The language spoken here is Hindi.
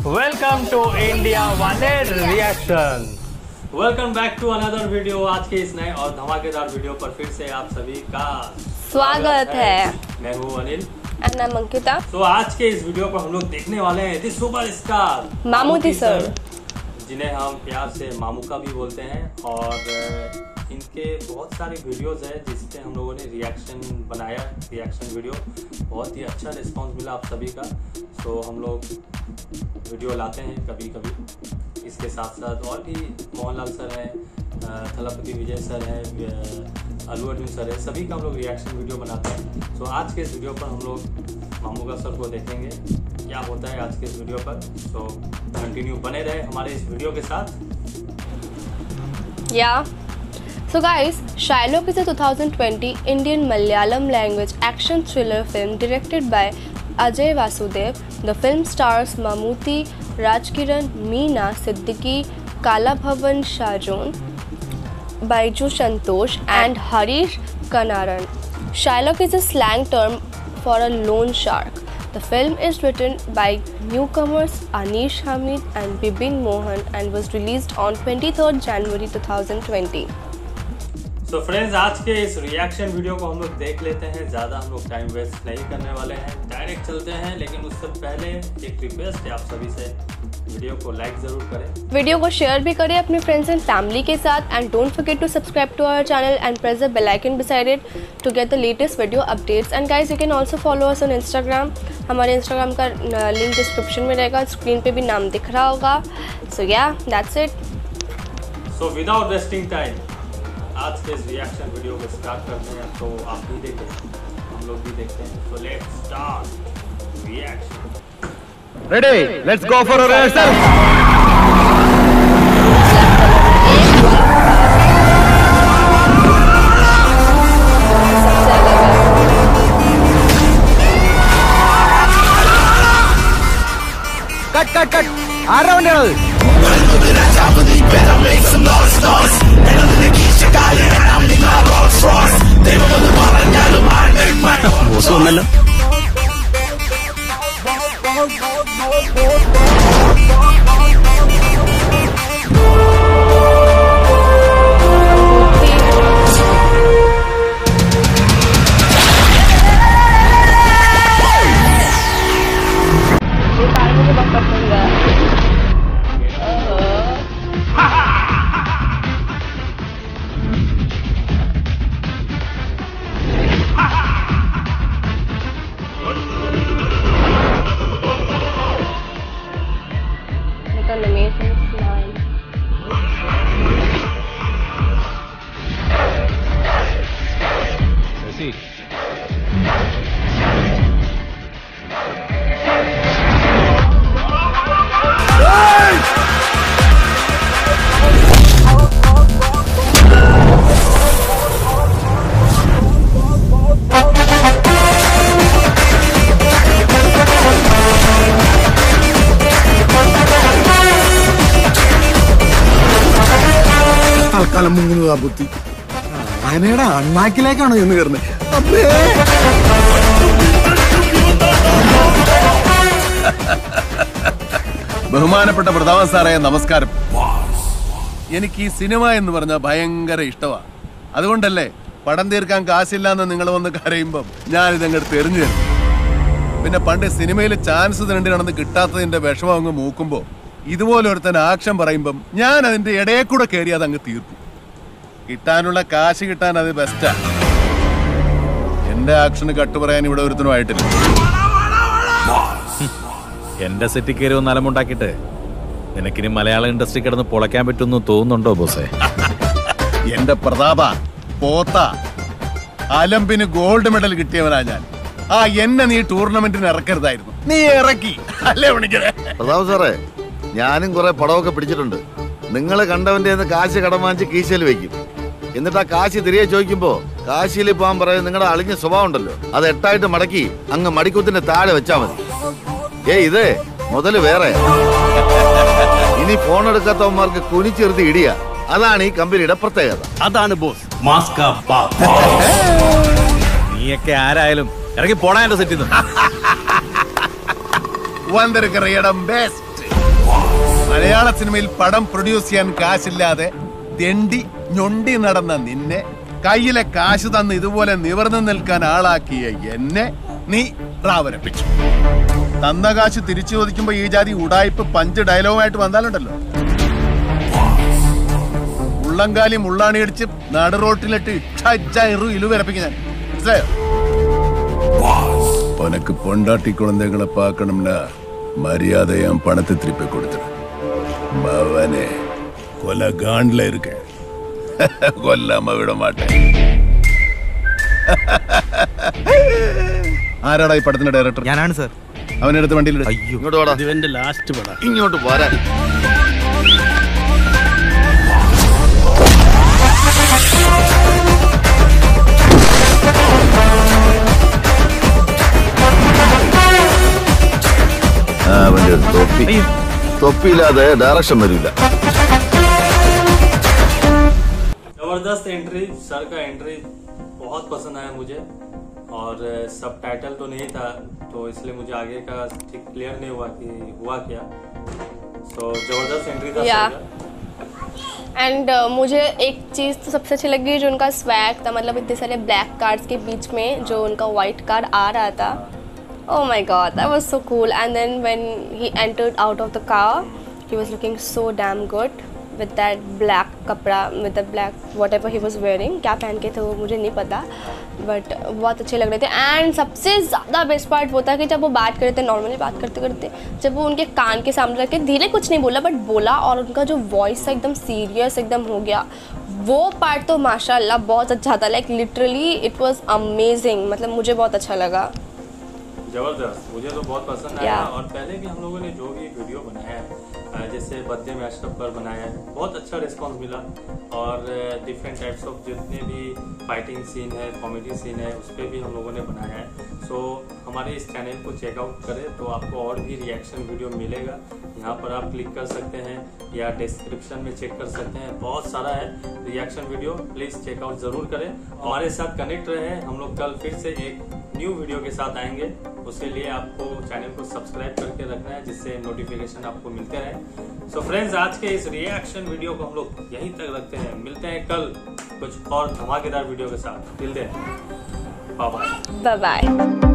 वेलकम टू इंडिया वाले reaction. Welcome back to another video. आज के इस नए और धमाकेदार वीडियो पर फिर से आप सभी का स्वागत है। मैं हूँ अनिल and I'm अंकिता। तो आज के इस वीडियो पर हम लोग देखने वाले हैं दी सुपरस्टार मामूटी सर, जिन्हें हम प्यार से मामू का भी बोलते हैं। और इनके बहुत सारे वीडियोस हैं जिसपे हम लोगों ने रिएक्शन बनाया, रिएक्शन वीडियो। बहुत ही अच्छा रिस्पांस मिला आप सभी का। सो हम लोग वीडियो लाते हैं कभी कभी। इसके साथ साथ और भी मोहनलाल सर हैं, थलापति विजय सर हैं, अल्लू अर्जुन सर है, सभी का हम लोग रिएक्शन वीडियो बनाते हैं। सो आज के इस वीडियो पर हम लोग मामूका सर को देखेंगे क्या होता है आज के इस वीडियो पर। सो कंटिन्यू बने रहे हमारे इस वीडियो के साथ। So guys, Shylock is a 2020 Indian Malayalam language action thriller film directed by Ajay Vasudev. The film stars Mammootty, Rajkiran, Meena Siddiqui, Kalabhavan Shajon, Baiju Santosh and Harish Kanaran. Shylock is a slang term for a loan shark. The film is written by newcomers Anish Hamid and Bibin Mohan and was released on 23rd January 2020. So friends, आज के इस रिएक्शन वीडियो को हम लोग देख लेते हैं। ज़्यादा हम लोग टाइम वेस्ट नहीं करने वाले हैं, डायरेक्ट चलते हैं। लेकिन उससे पहले एक रिक्वेस्ट है आप सभी से, वीडियो को लाइक ज़रूर करें, वीडियो को शेयर भी करें अपने फ्रेंड्स एंड फैमिली के साथ। And don't forget to subscribe to our channel and press the bell icon beside it to get the latest video updates. And guys, you can also follow us on Instagram. हमारे इंस्टाग्राम का लिंक डिस्क्रिप्शन में रहेगा, स्क्रीन पे भी नाम दिख रहा होगा। So yeah, that's it. So without wasting time आज के इस रिएक्शन वीडियो को स्टार्ट करते हैं। तो आप भी देखें, हम लोग भी देखते हैं। तो let's start reaction. Ready, let's go for a rehearsal. Cut cut cut, आ रहा हूँ। ഒന്നുമല്ല. തൽക്കാലം മുങ്ങുന്നതാ ബുദ്ധി. ആനയുടെ അണ്ണാക്കിലേക്കാണോ എന്ന് കയറുന്നത്? ബഹുമാനപ്പെട്ട പ്രതാപൻ സാറേ, നമസ്കാരം. എനിക്ക് ഈ സിനിമ എന്ന് പറഞ്ഞാൽ ഭയങ്കര ഇഷ്ടമാണ്. അതുകൊണ്ടല്ലേ പടം തീർക്കാൻ കാശില്ലാന്ന് നിങ്ങൾ വന്ന് കരയുമ്പം ഞാനിതങ്ങോട്ട് തെരഞ്ഞു തരും. പിന്നെ പണ്ട് സിനിമയിൽ ചാൻസ് രണ്ടിനാണെന്ന് കിട്ടാത്തതിന്റെ വിഷമം അങ്ങ് മൂക്കുമ്പോ ഇതുപോലെ ഒരുത്തൻ ആക്ഷൻ പറയുമ്പം ഞാൻ അതിന്റെ ഇടയെ കൂടെ കയറി അതങ്ങ് തീർക്കും. കിട്ടാനുള്ള കാശ് കിട്ടാൻ അത് ബെസ്റ്റാ. എന്റെ ആക്ഷന് കട്ടു പറയാൻ ഇവിടെ ഒരുത്തനും ആയിട്ടില്ല. എന്റെ സെറ്റിൽ കയറി ഒന്ന് അലമുണ്ടാക്കിയിട്ട് നിനക്കിനി മലയാള ഇൻഡസ്ട്രി കിടന്ന് പൊളയ്ക്കാൻ പറ്റുമെന്ന് തോന്നുന്നുണ്ടോ ബോസേ? എന്റെ പ്രതാപ പോത്ത അലമ്പിന് ഗോൾഡ് മെഡൽ കിട്ടിയവനാ ഞാൻ. ആ എന്നെ നീ ടൂർണമെന്റിന് ഇറക്കരുതായിരുന്നു. നീ ഇറക്കി അല്ലേ വിളിക്കണേ? പ്രതാപ് സാറേ, ഞാനും കുറെ പടമൊക്കെ പിടിച്ചിട്ടുണ്ട്. നിങ്ങൾ കണ്ടവന്റെ കാശ് കടം വാങ്ങിച്ച് കീശയിൽ വെക്കും. എന്നിട്ട് ആ കാശ് തിരികെ ചോദിക്കുമ്പോ കാശിയിൽ പോകാൻ പറയും നിങ്ങളുടെ അളിഞ്ഞ സ്വഭാവം ഉണ്ടല്ലോ, അത് 8 മടക്കി അങ്ങ് മടിക്കുത്തിന്റെ താഴെ വെച്ചാ മതി. ഇതേ മുതല് വേറെ. ഇനി ഫോൺ എടുക്കാത്തവന്മാർക്ക് കുനിച്ചെറുതി ഇടിയ. അതാണ് ഈ കമ്പനിയുടെ പ്രത്യേകത. അതാണ് ബോസ്. നീയൊക്കെ ആരായാലും ഇറങ്ങി പോടാ എന്റെ സെറ്റിൽ നിന്ന്. വന്നിരിക്കുന്ന ഇടം ബെസ്റ്റ്. കാശ്. മലയാള സിനിമയിൽ പടം പ്രൊഡ്യൂസ് ചെയ്യാൻ കാശില്ലാതെ തെണ്ടി ഞൊണ്ടി നടന്ന നിന്നെ കയ്യിലെ കാശ് തന്ന് ഇതുപോലെ നിവർന്നു നിൽക്കാൻ ആളാക്കിയ എന്നെ നീ റാവരപ്പിച്ചു. തന്ന കാശ് തിരിച്ചു ചോദിക്കുമ്പോ ഈ ജാതി ഉടായ്പ് പഞ്ച് ഡയലോഗുമായിട്ട് വന്നാലുണ്ടല്ലോ, ഉള്ളംകാലി മുള്ളാണി അടിച്ച് നടു റോട്ടിലിട്ട് ഇലുവരപ്പിക്കും ഞാൻ. മനസ്സിലായോ? ഉനക്ക് പൊണ്ടാട്ടി കുഴന്തകളെ പാക്കണംനാ മര്യാദ പണത്തെ തിരിപ്പി കൊടുത്തിട്ട് മവനെ കൊല ഗാണ്ടില இருக்க കൊല്ലാമ വിട മാട്ടേ. ആരാടാ ഈ പടത്തിന്റെ ഡയറക്ടർ? ഞാനാണ് സർ. അവനെടുത്ത് വണ്ടിയിൽ ഇങ്ങോട്ട് വാടാ. ഇവന്റെ ലാസ്റ്റ് പടം. ഇങ്ങോട്ട് പോരാ. അവന്റെ തൊപ്പിയില്ലാതെ ഡയറക്ഷൻ വരില്ല. जबरदस्त एंट्री, सर का एंट्री बहुत पसंद आया मुझे और सब टाइटल तो नहीं था तो इसलिए मुझे आगे का ठीक क्लियर नहीं हुआ कि हुआ क्या. सो जबरदस्त एंट्री था सर का. एंड मुझे एक चीज़ तो सबसे अच्छी लगी जो उनका स्वैग था, मतलब इतने सारे ब्लैक कार्ड्स के बीच में जो उनका वाइट कार्ड आ रहा था. Oh my god, that was so cool. And then when he entered out of the car, he was looking so damn good with that black कपड़ा, with the black whatever he was wearing. क्या पहन के थे वो मुझे नहीं पता, बट बहुत अच्छे लग रहे थे. एंड सबसे ज़्यादा बेस्ट पार्ट वो था कि जब वो बात कर रहे थे, नॉर्मली बात करते करते जब वो उनके कान के सामने रख के धीरे कुछ नहीं बोला बट बोला, और उनका जो वॉइस था एकदम सीरियस एकदम हो गया. वो पार्ट तो माशाल्लाह बहुत अच्छा था. Like literally it was amazing. मतलब मुझे बहुत अच्छा लगा. जबरदस्त, मुझे तो बहुत पसंद आया. और पहले भी हम लोगों ने जो भी वीडियो बनाया है, जैसे बर्थडे में अशरफ पर बनाया है, बहुत अच्छा रिस्पांस मिला. और डिफरेंट टाइप्स ऑफ जितने भी फाइटिंग सीन है, कॉमेडी सीन है, उस पर भी हम लोगों ने बनाया है. सो हमारे इस चैनल को चेकआउट करें तो आपको और भी रिएक्शन वीडियो मिलेगा. यहाँ पर आप क्लिक कर सकते हैं या डिस्क्रिप्शन में चेक कर सकते हैं, बहुत सारा है रिएक्शन वीडियो. प्लीज़ चेकआउट ज़रूर करें. हमारे साथ कनेक्ट रहे. हम लोग कल फिर से एक न्यू वीडियो के साथ आएंगे. उसके लिए आपको चैनल को सब्सक्राइब करके रखना है जिससे नोटिफिकेशन आपको मिलते रहे. सो फ्रेंड्स, आज के इस रिएक्शन वीडियो को हम लोग यहीं तक रखते हैं. मिलते हैं कल कुछ और धमाकेदार वीडियो के साथ. Till then, bye bye. Bye bye.